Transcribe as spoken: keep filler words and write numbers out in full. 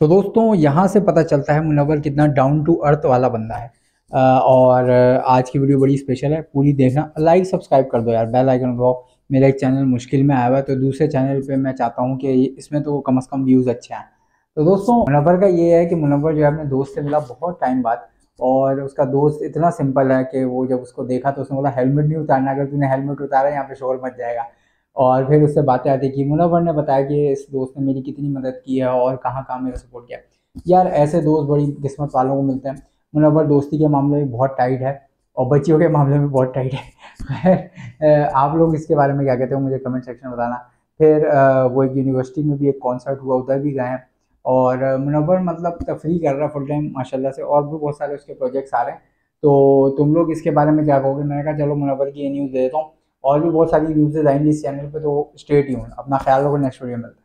तो दोस्तों यहाँ से पता चलता है मुनव्वर कितना डाउन टू अर्थ वाला बंदा है। अ, और आज की वीडियो बड़ी स्पेशल है, पूरी देखना। लाइक सब्सक्राइब कर दो यार, बेल आइकन दबाओ। मेरा एक चैनल मुश्किल में आया हुआ है, तो दूसरे चैनल पे मैं चाहता हूँ कि इसमें तो कम से कम व्यूज़ अच्छे आए। तो दोस्तों मुनव्वर का ये है कि मुनव्वर जो है अपने दोस्त से मिला बहुत टाइम बाद, और उसका दोस्त इतना सिंपल है कि वो जब उसको देखा तो उसने बोला हेलमेट नहीं उतारना, अगर तूने हेलमेट उतारा यहाँ पे शोर मच जाएगा। और फिर उससे बातें आती कि मुनव्वर ने बताया कि इस दोस्त ने मेरी कितनी मदद की है और कहाँ कहाँ मेरा सपोर्ट किया। यार ऐसे दोस्त बड़ी किस्मत वालों को मिलते हैं। मुनव्वर दोस्ती के मामले में बहुत टाइट है और बच्चियों के मामले में बहुत टाइट है। खैर, आप लोग इसके बारे में क्या कहते हो मुझे कमेंट सेक्शन में बताना। फिर अ, वो एक यूनिवर्सिटी में भी एक कॉन्सर्ट हुआ, उधर भी गए हैं। और अ, मुनव्वर मतलब तफरी कर रहा है फुल टाइम माशाल्लाह से, और भी बहुत सारे उसके प्रोजेक्ट्स आ रहे हैं। तो तुम लोग इसके बारे में क्या कहोगे? मैंने कहा चलो मुनव्वर की ये न्यूज़ दे देता हूँ। और भी बहुत सारी न्यूज़ेज आएंगी इस चैनल पे, तो स्टे ट्यून्ड। अपना ख्याल रखो, नेक्स्ट वीडियो में मिलते हैं।